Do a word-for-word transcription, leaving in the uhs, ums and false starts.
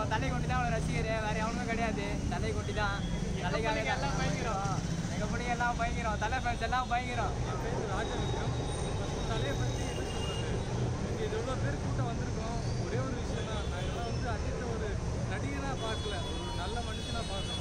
அவன் தலை கொண்டு தான் அவனை ரசிகர், வேற எவனுமே கிடையாது. தலை கொண்டு தான் தலைக்காக எல்லாம் பயங்கரம். எங்கள் பிடிங்க எல்லாம் பயங்கரம், தலை ஃபேன்ஸ் எல்லாம் பயங்கரம். என் பேர் ராஜலிங்கம். தலையை பற்றி என்ன சொல்கிறது, இங்கே இது எவ்வளோ பேர் கூட்டம் வந்திருக்கோம். ஒரே ஒரு விஷயம் தான், நாங்கள் எல்லாம் வந்து அஜித்தை ஒரு நடிகனாக பார்க்கல, ஒரு நல்ல மனுஷனாக பார்க்குறோம்.